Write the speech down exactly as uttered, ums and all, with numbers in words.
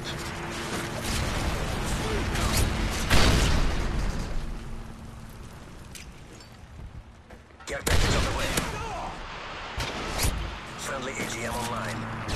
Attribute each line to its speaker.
Speaker 1: Care package on the way. Friendly A G M online.